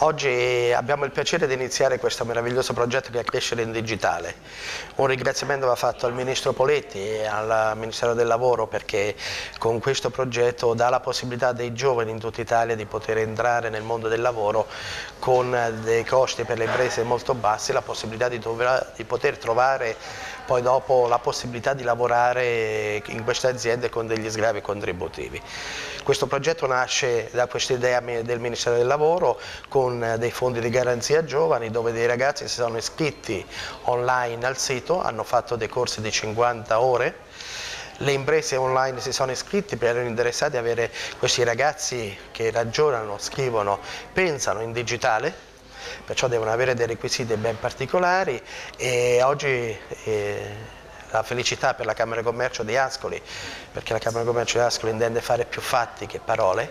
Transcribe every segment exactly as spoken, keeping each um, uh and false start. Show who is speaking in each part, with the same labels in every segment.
Speaker 1: Oggi abbiamo il piacere di iniziare questo meraviglioso progetto che è Crescere in Digitale. Un ringraziamento va fatto al Ministro Poletti e al Ministero del Lavoro perché con questo progetto dà la possibilità dei giovani in tutta Italia di poter entrare nel mondo del lavoro con dei costi per le imprese molto bassi, la possibilità di, di poter trovare poi dopo la possibilità di lavorare in queste aziende con degli sgravi contributivi. Questo progetto nasce da questa idea del Ministero del Lavoro con dei fondi di garanzia giovani dove dei ragazzi si sono iscritti online al sito, hanno fatto dei corsi di cinquanta ore. Le imprese online si sono iscritte perché erano interessati ad avere questi ragazzi che ragionano, scrivono, pensano in digitale, perciò devono avere dei requisiti ben particolari e oggi eh, la felicità per la Camera di Commercio di Ascoli, perché la Camera di Commercio di Ascoli intende fare più fatti che parole,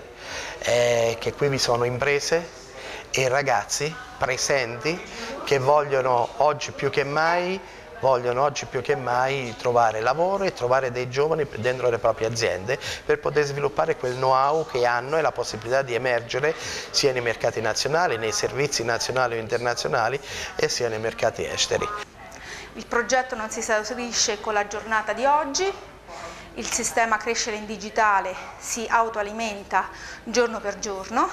Speaker 1: è che qui vi sono imprese e ragazzi presenti che vogliono oggi più che mai vogliono oggi più che mai trovare lavoro e trovare dei giovani dentro le proprie aziende per poter sviluppare quel know-how che hanno e la possibilità di emergere sia nei mercati nazionali, nei servizi nazionali o internazionali e sia nei mercati esteri.
Speaker 2: Il progetto non si esaurisce con la giornata di oggi, il sistema Crescere in Digitale si autoalimenta giorno per giorno.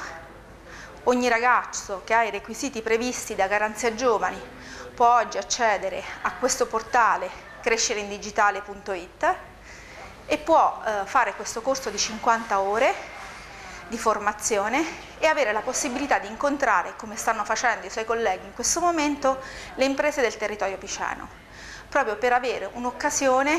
Speaker 2: Ogni ragazzo che ha i requisiti previsti da Garanzia Giovani può oggi accedere a questo portale crescere in digitale punto it e può eh, fare questo corso di cinquanta ore di formazione e avere la possibilità di incontrare, come stanno facendo i suoi colleghi in questo momento, le imprese del territorio piceno, proprio per avere un'occasione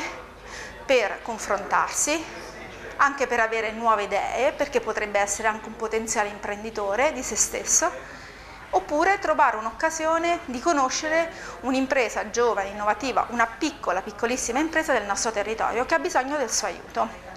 Speaker 2: per confrontarsi, anche per avere nuove idee, perché potrebbe essere anche un potenziale imprenditore di se stesso, oppure trovare un'occasione di conoscere un'impresa giovane, innovativa, una piccola, piccolissima impresa del nostro territorio che ha bisogno del suo aiuto.